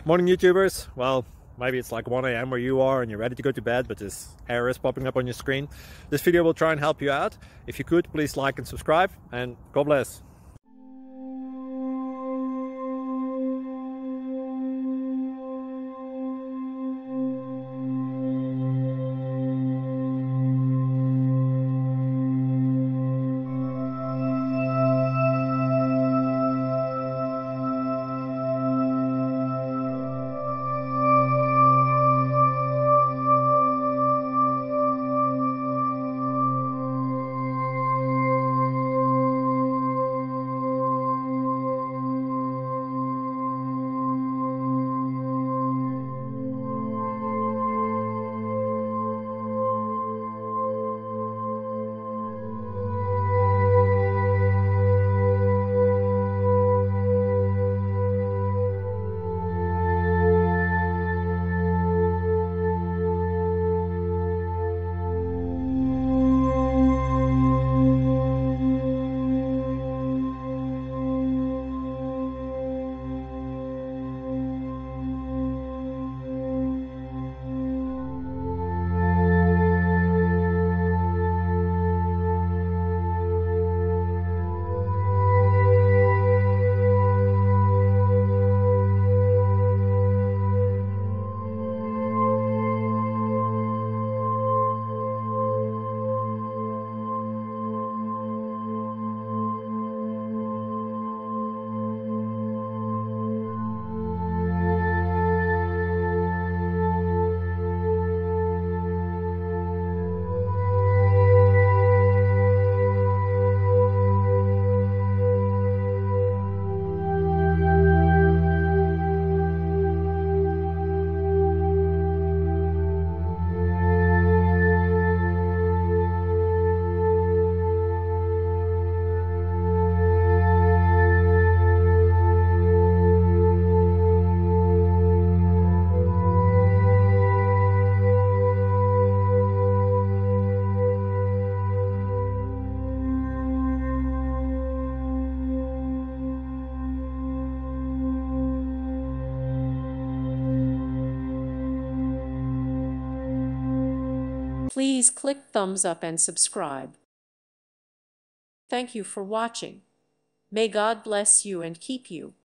Morning YouTubers. Well, maybe it's like 1 a.m. where you are and you're ready to go to bed, but this error is popping up on your screen. This video will try and help you out. If you could, please like and subscribe, and God bless. Please click thumbs up and subscribe. Thank you for watching. May God bless you and keep you.